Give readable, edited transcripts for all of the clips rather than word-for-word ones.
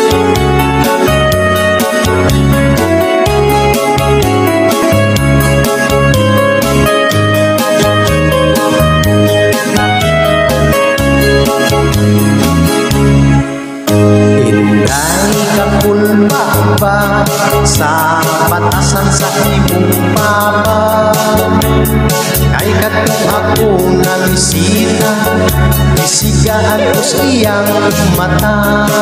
sa batasan sa imong papa, kay katong ako nalisina, isigaan ko sa iyang mata.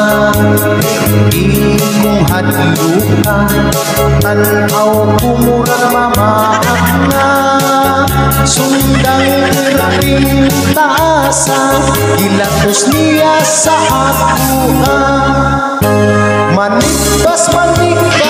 Di kong hadluka, tanaw ko murang mamaak nga, sundang irating taasa, gilatos niya sa ako. Manikbas man ay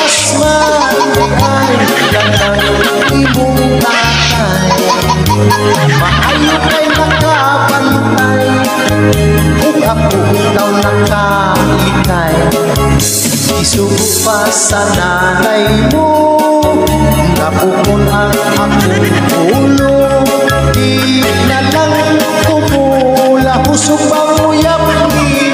gandang imong tatay, maayo kay nakabantay, kung ako ikaw nakalikay. Isugod pa sa nanay mo, napukon ang akong ulo, di na lang kumula, husog bang uyap mo.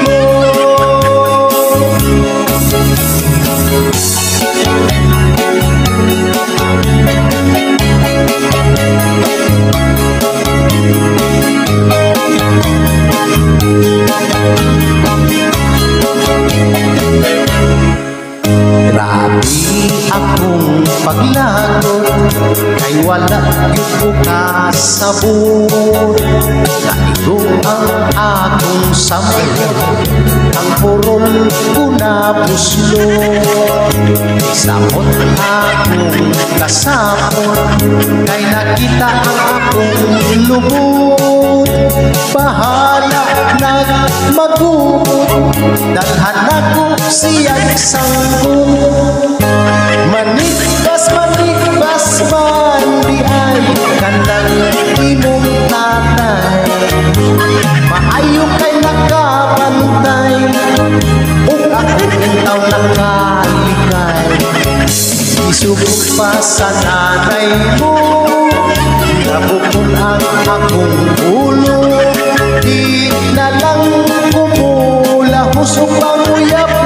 Grabe akong paglagot, kay wala yung bukas sa buot. Naigong ang akong sambayon, ang purol ko na buslot. Isamot akong kasapot, kay nakita ang akong lubot. Bahala nagmagubot, daghan ako siyang sanggol. Manikbas man di ay kandang imong tatay, maayo kay nakabantay, ug ako ikaw nakalikay. Isugod pa sa nanay mo, nabukon ang akong ulo, di na lang kumula, husog pang uyap